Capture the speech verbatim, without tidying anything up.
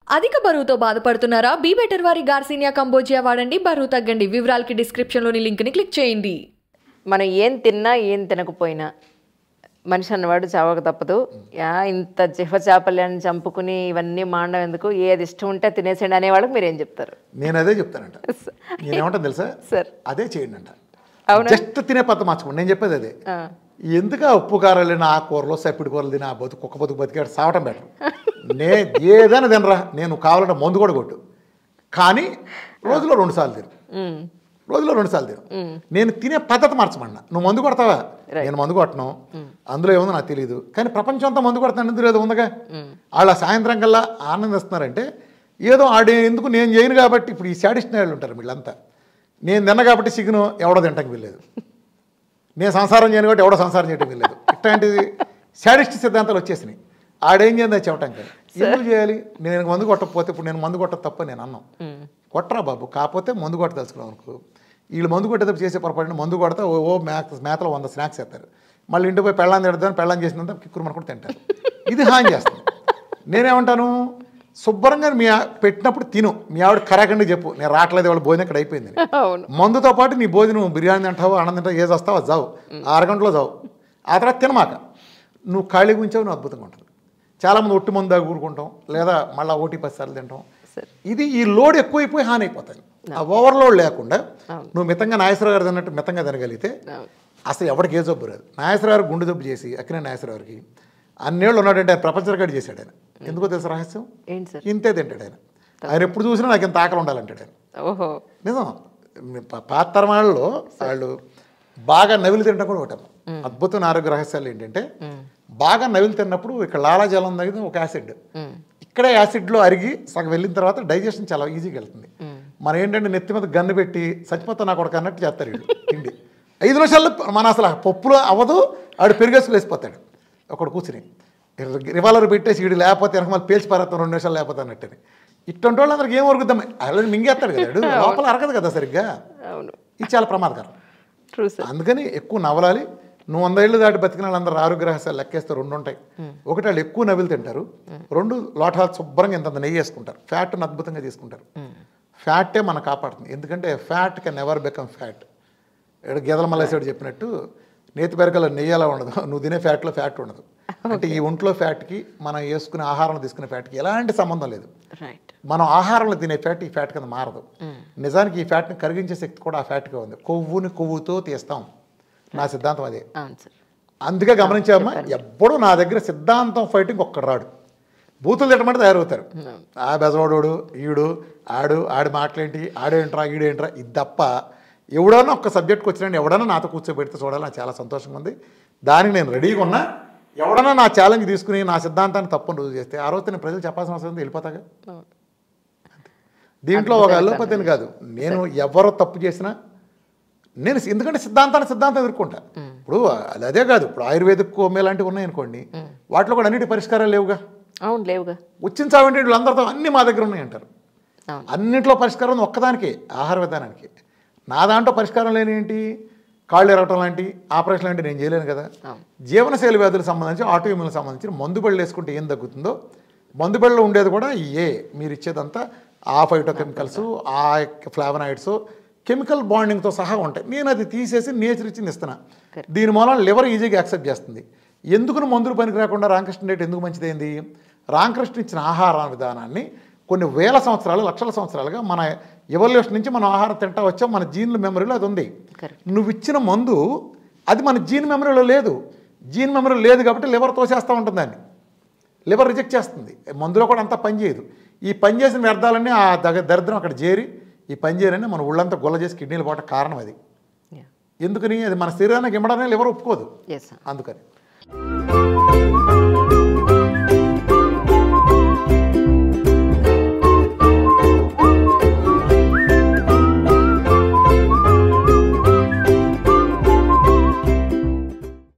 అధిక బరువుతో బాధపడుతున్నారా? బీ బెటర్ వారి గార్సినియా కంబోజియా వాడండి, బరువు తగ్గండి. వివరాలకి డిస్క్రిప్షన్లోని లింక్ని క్లిక్ చేయండి. మనం ఏం తిన్నా ఏం తినకపోయినా మనిషి అన్నవాడు చావక తప్పదు. యా ఇంత జిహ చాపల్యాన్ని చంపుకుని ఇవన్నీ మాండం ఎందుకు, ఏది ఇష్టం ఉంటే తినేసేయండి అనే వాళ్ళకి మీరు ఏం చెప్తారు? నేను అదే చెప్తానంట. నేనేమంటాను తెలుసా సార్, అదే చేయండి అంట. అవును, జస్ట్ తినే పద్ధతి మార్చుకోండి. నేను చెప్పేది అదే. ఎందుకు ఉప్పు కారాలు తిన, ఆ కూరలో సప్పిడి కూరలు తిన, ఆ బతుకు కుక్క బతుకు బతికాడు సావటం బెటర్. నే ఏదైనా తినరా, నేను కావాలంటే మందు కూడా కొట్టు, కానీ రోజులో రెండు సార్లు తిను, రోజులో రెండు సార్లు తిను. నేను తినే పద్ధతి మార్చమన్నా. నువ్వు మందు కొడతావా? నేను మందు కొట్టను, అందులో ఏముందో నాకు తెలియదు, కానీ ప్రపంచం అంతా మందు కొడతాను ఎందుకు లేదు ఉందిగా. వాళ్ళ సాయంత్రం కల్లా ఆనందిస్తున్నారంటే ఏదో ఆడే ఎందుకు నేను చేయను కాబట్టి. ఇప్పుడు ఈ శాడిస్ట్ వాళ్ళు ఉంటారు వీళ్ళంతా, నేను తిన్న కాబట్టి సిగ్గును ఎవడో తింటానికి వెళ్ళలేదు, నేను సంసారం చేయను కాబట్టి ఎవడో సంసారం చేయడం వెళ్ళలేదు. ఇట్లాంటి శాడిస్ట్ సిద్ధాంతాలు వచ్చేసినాయి. ఆడేం చేయండి చెప్పటం కానీ ఎందుకు చేయాలి? నేను మందు కొట్టకపోతే ఇప్పుడు నేను మందు కొట్ట తప్ప నేను అన్నాం. కొట్టరా బాబు, కాకపోతే మందు కొట్ట తెలుసుకున్నాం అనుకో. వీళ్ళు మందు కొట్టేటప్పుడు చేసే పొరపాటు మందు కొడతా ఓ మేత మేతలో వంద స్నాక్స్ వేస్తారు, మళ్ళీ ఇంటికి పోయి పెళ్ళాన్ని తిడతాను, పెళ్ళాన్ని చేసినంత కిక్కురు మన కూడా తింటారు. ఇది హాని చేస్తుంది. నేనేమంటాను, శుభ్రంగా మీ పెట్టినప్పుడు తిను, మీ ఆవిడ కరాకండి చెప్పు నేను రావట్లేదు, వాళ్ళ భోజనం ఇక్కడ అయిపోయింది. మందుతో పాటు నీ భోజనం బిర్యానీ తింటావు, అన్నం తింటావు, ఏది వస్తావు జావు, ఆరు గంటలో జావు, ఆ తర్వాత తినమాక. నువ్వు ఖాళీగా ఉంచావు, నువ్వు అద్భుతంగా ఉంటుంది. చాలామంది ఒట్టి మందు దాకా కూరుకుంటాం, లేదా మళ్ళీ ఓటీ పది సార్లు తింటాం. ఇది ఈ లోడ్ ఎక్కువైపోయి హాని అయిపోతుంది. ఆ ఓవర్లోడ్ లేకుండా నువ్వు మితంగా నాగేశ్వర గారు తిన్నట్టు మితంగా తినగలిగితే అసలు ఎవరికి ఏ జబ్బు రాదు. నాగేశ్వర గారు గుండె జబ్బు చేసి అక్కినే నాగేశ్వర గారికి అన్నేళ్ళు ఉన్నాడంటే ఆయన ప్రపంచ రికార్డు చేశాడు. ఆయన ఎందుకో తెలుసు రహస్యం, ఇంతే తింటాడు ఆయన. ఆయన ఎప్పుడు చూసినా నాకు ఇంత ఆకలి ఉండాలంటాడు ఆయన. ఓహో నిజం. పాత తరం వాళ్ళలో వాళ్ళు బాగా నవిలి తినడం కూడా ఒకటి అద్భుతమైన ఆరోగ్య రహస్యాలు ఏంటంటే, బాగా నవిలి తిన్నప్పుడు ఇక్కడ లాలాజలం తగ్గితే ఒక యాసిడ్, ఇక్కడే యాసిడ్లో అరిగి సగం వెళ్ళిన తర్వాత డైజెషన్ చాలా ఈజీగా వెళ్తుంది. మనం ఏంటంటే నెత్తి మీద గన్ను పెట్టి చచ్చిపోతా నాకు ఒక అన్నట్టు చేస్తారు వీళ్ళు తిండి. ఐదు నిమిషాల్లో మన అసలు పప్పులో అవ్వదు, ఆడు పెరిగేసుకు వేసిపోతాడు ఒకడు కూర్చుని రివాల్వర్ పెట్టేసి వీడు లేకపోతే వెనక మళ్ళీ పేల్చి పారేస్తాం రెండు నిమిషాలు లేకపోతే అన్నట్టుని. ఇటువంటి వాళ్ళు అందరికి ఏం వరుగుద్దాం, అలా మింగేస్తాడు కదా, లోపల అరగదు కదా సరిగ్గా. ఇది చాలా ప్రమాదకరం. అందుకని ఎక్కువ నవలాలి. నువ్వు వంద ఏళ్ళు దాటి బతికిన వాళ్ళందరూ ఆరోగ్య రహస్యాలు లెక్కేస్తే రెండు ఉంటాయి. ఒకటి వాళ్ళు ఎక్కువ నవ్వులు తింటారు, రెండు లోటాలు శుభ్రంగా ఇంత నెయ్యి వేసుకుంటారు, ఫ్యాట్ని అద్భుతంగా తీసుకుంటారు. ఫ్యాటే మనం కాపాడుతుంది. ఎందుకంటే fat can never become fat. ఇక్కడ గేదల మల్లేశ్వరుడు చెప్పినట్టు నేతి పెరకలో నెయ్యి ఎలా ఉండదు, నువ్వు తినే ఫ్యాట్లో ఫ్యాట్ ఉండదు. అంటే ఈ ఒంట్లో ఫ్యాట్కి మనం వేసుకునే ఆహారంలో తీసుకునే ఫ్యాట్కి ఎలాంటి సంబంధం లేదు. మనం ఆహారంలో తినే ఫ్యాట్ ఈ ఫ్యాట్ కింద మారదు. నిజానికి ఈ ఫ్యాట్ని కరిగించే శక్తి కూడా ఆ ఫ్యాట్గా ఉంది. కొవ్వుని కొవ్వుతో తీస్తాం, నా సిద్ధాంతం అదే. అందుకే గమనించామా, ఎప్పుడు నా దగ్గర సిద్ధాంతం ఫైటింగ్ ఒక్కడు రాడు. బూతులు తిట్టమంటే తయారవుతారు. ఆ బెజవాడోడు ఈడు ఆడు ఆడి మాటలేంటి, ఆడేంట్రా ఈడేంట్రా, ఇది తప్ప ఎవడన్నా ఒక్క సబ్జెక్ట్కి వచ్చినండి ఎవడన్నా నాతో కూర్చోబెడితే చూడాలి, నాకు చాలా సంతోషంగా ఉంది. దానికి నేను రెడీగా ఉన్నా. ఎవడన్నా నా ఛాలెంజ్ తీసుకుని నా సిద్ధాంతాన్ని తప్పని రుజువు చేస్తే ఆ రోజు నేను ప్రజలు చెప్పాల్సిన అవసరం ఉంది, వెళ్ళిపోతాగా. దీంట్లో ఒక అల్లోపతిని కాదు, నేను ఎవరో తప్పు చేసినా నేను ఎందుకంటే సిద్ధాంతాన్ని సిద్ధాంతం ఎదుర్కొంటా. ఇప్పుడు అది అదే కాదు, ఇప్పుడు ఆయుర్వేదిక్ హోమియో లాంటివి ఉన్నాయనుకోండి, వాటిలో కూడా అన్నిటి పరిష్కారాలు లేవుగా. అవును లేవుగా. వచ్చిన చావంటి వీళ్ళందరితో అన్నీ మా దగ్గర ఉన్నాయంటారు. అన్నింటిలో పరిష్కారం ఉంది ఒక్కదానికి, ఆహార విధానానికి. నా దాంట్లో పరిష్కారం లేని ఏంటి, కాళ్ళు ఎరగటం లాంటి ఆపరేషన్ లాంటి నేను చేయలేను కదా. జీవనశైలి వ్యాధులకు సంబంధించి ఆటోఇమ్యూన్కి సంబంధించి మందు బళ్ళు వేసుకుంటే ఏం తగ్గుతుందో, మందు బళ్ళలో ఉండేది కూడా ఏ మీరు ఇచ్చేదంతా ఆ ఫైటో కెమికల్స్, ఆ ఫ్లావనాయిడ్స్, కెమికల్ బాండింగ్తో సహా ఉంటాయి. నేను అది తీసేసి నేచర్ ఇచ్చింది ఇస్తున్నా. దీని మూలం లివర్ ఈజీగా యాక్సెప్ట్ చేస్తుంది. ఎందుకు మందులు పనికి రాకుండా రామకృష్ణ డైట్ ఎందుకు మంచిదైంది? రామకృష్ణ ఇచ్చిన ఆహార విధానాన్ని కొన్ని వేల సంవత్సరాలు లక్షల సంవత్సరాలుగా మన ఎవల్యూషన్ నుంచి మనం ఆహారం తింటా వచ్చాం, మన జీన్ల మెమరీలో అది ఉంది. నువ్వు ఇచ్చిన మందు అది మన జీన్ మెమరీలో లేదు. జీన్ మెమరీలో లేదు కాబట్టి లివర్ తోసేస్తూ ఉంటుంది, దాన్ని లివర్ రిజెక్ట్ చేస్తుంది. మందులో కూడా అంతా పనిచేయదు. ఈ పనిచేసిన వ్యర్థాలన్నీ ఆ దరిద్రం అక్కడ చేరి ఈ పని చేయరని మన ఒళ్ళంతా గొల్ల చేసి కిడ్నీలు పోవటం కారణం అది. ఎందుకని? అది మన శరీరానికి ఇమ్మడానే లివర్ ఒప్పుకోదు, అందుకని.